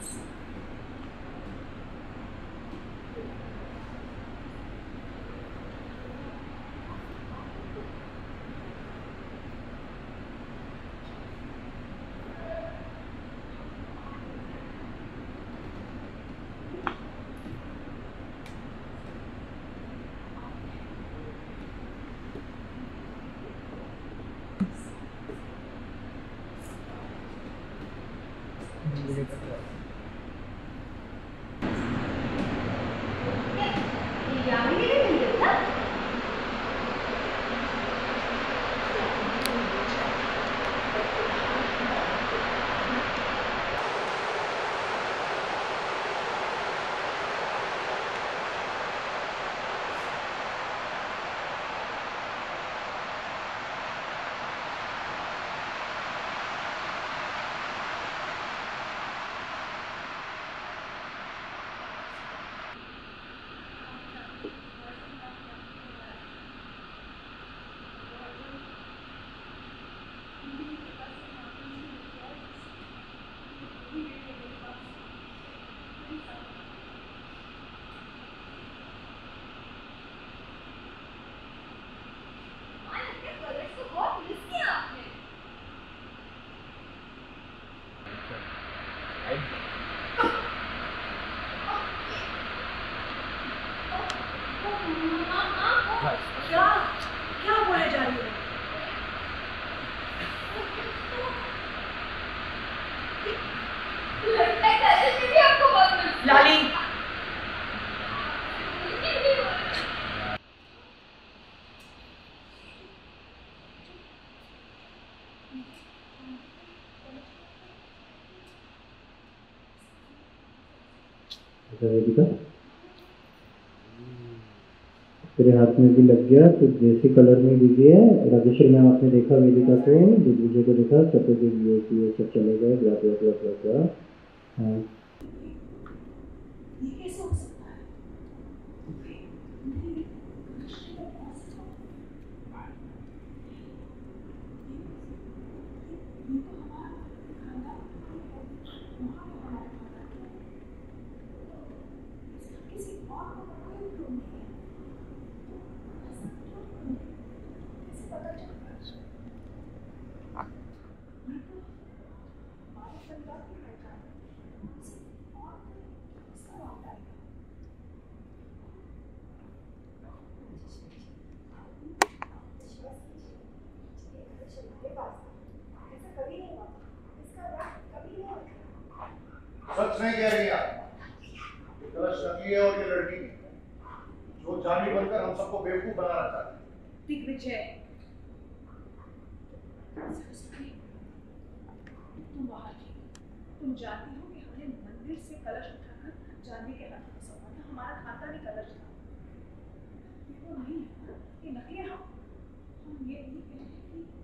क्या क्या बोले जा रही हो? लाली वेदिका, तेरे हाथ में भी लग गया तो जैसे कलर में बिजी है। राजेश्वरी मैम आपने देखा वेदिका को, दूसरे को देखा, सब पे ये सब चले गए ब्ला। हाँ ये कैसे हो सकता है? सच नहीं कह रही आप। ये कलश नकली है और ये लड़की जो जानी बनकर हम सबको बेवकूफ बनाना चाहती है। दिग्विजय, तुम बाहर थी। तुम जानती हो कि हमने मंदिर से कलश उठाकर जानवी के हाथ में सौंपा था। हमारा खानदानी कलश था। ये वो नहीं है ना, ये नकली है। हम ये नहीं कह रहे कि